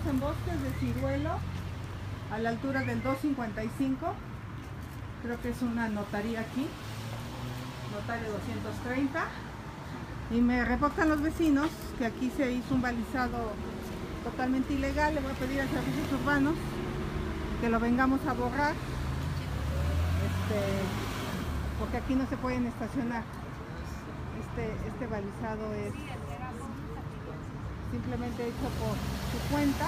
Estamos en Bosques de Ciruelo, a la altura del 255. Creo que es una notaría aquí, notario 230. Y me reportan los vecinos que aquí se hizo un balizado totalmente ilegal. Le voy a pedir a servicios urbanos que lo vengamos a borrar, porque aquí no se pueden estacionar. Este balizado es simplemente hecho por su cuenta.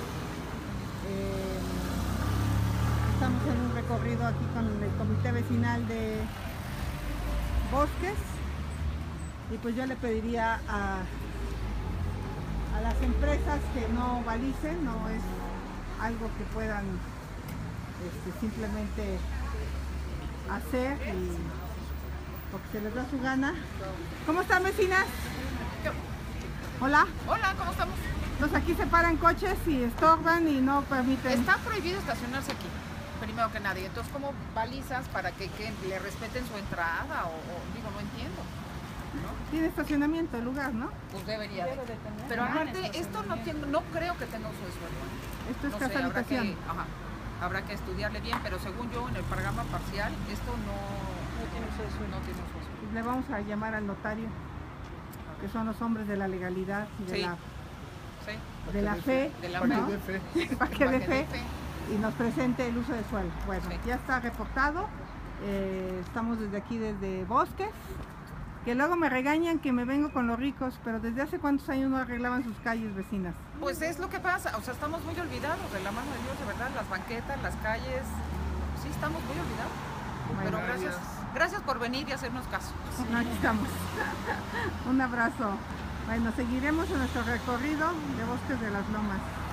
Estamos en un recorrido aquí con el comité vecinal de Bosques, y pues yo le pediría a las empresas que no balicen. No es algo que puedan simplemente hacer y porque se les da su gana. ¿Cómo están, vecinas? Hola. Hola, ¿cómo estamos? Pues aquí se paran coches y estorban y no permiten. Está prohibido estacionarse aquí, primero que nadie. Entonces, ¿cómo balizas para que le respeten su entrada? Digo, no entiendo, ¿no? Tiene estacionamiento el lugar, ¿no? Pues debería de tener. Pero aparte, esto no creo que tenga uso de suelo. Esto es casa habitación. Habrá que estudiarle bien, pero según yo, en el programa parcial, esto no tiene uso de suelo. No tiene uso de suelo. Le vamos a llamar al notario, que son los hombres de la legalidad y de la fe, para que dé fe y nos presente el uso de suelo. Bueno, ya está reportado. Estamos desde aquí, desde Bosques, que luego me regañan que me vengo con los ricos, pero ¿desde hace cuántos años no arreglaban sus calles, vecinas? Pues es lo que pasa, o sea, estamos muy olvidados de la mano de Dios, de verdad, las banquetas, las calles, sí estamos muy olvidados. Bueno, pero gracias por venir y hacernos caso. Aquí estamos. Un abrazo. Bueno, seguiremos en nuestro recorrido de Bosques de las Lomas.